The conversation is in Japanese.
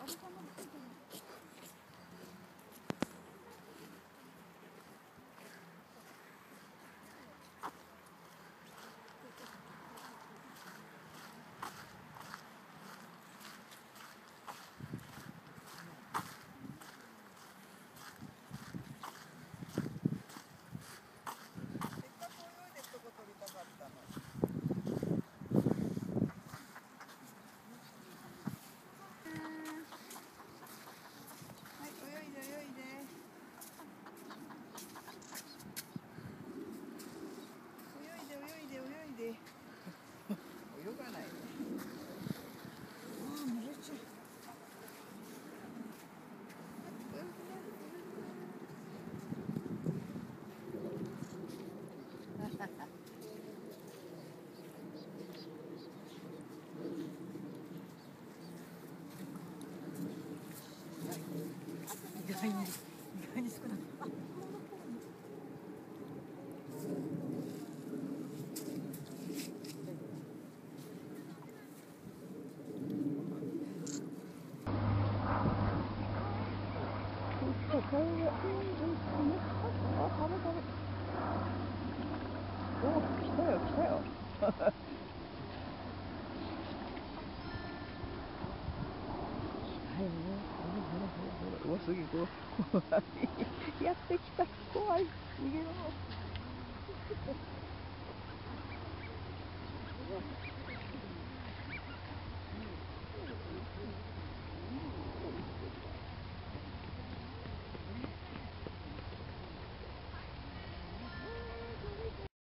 あれがなくても。 泳がないね。 ああ、濡れちゃう。 意外に少なかった。お、来たよ来たよ。うわ、すげえ怖い。やってきた。怖い。逃げろ。